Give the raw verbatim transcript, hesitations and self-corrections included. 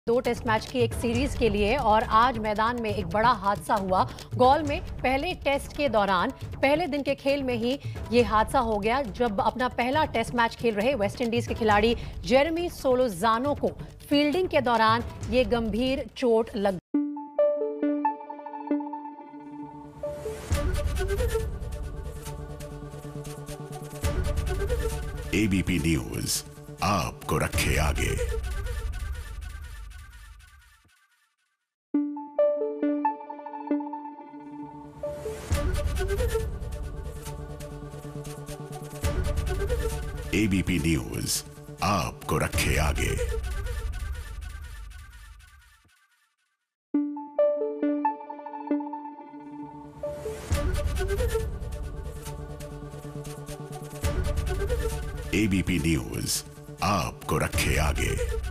दो test match की एक सीरीज के लिए और आज मैदान में एक बड़ा हादसा हुआ। गॉल में पहले टेस्ट के दौरान पहले दिन के खेल में ही ये हादसा हो गया जब अपना पहला टेस्ट मैच खेल रहे वेस्टइंडीज के खिलाड़ी जेरेमी सोलोजानो को फील्डिंग के दौरान ये गंभीर चोट लग एबीपी न्यूज आपको रखे आगे। एबीपी न्यूज आपको रखे आगे। एबीपी न्यूज आपको रखे आगे।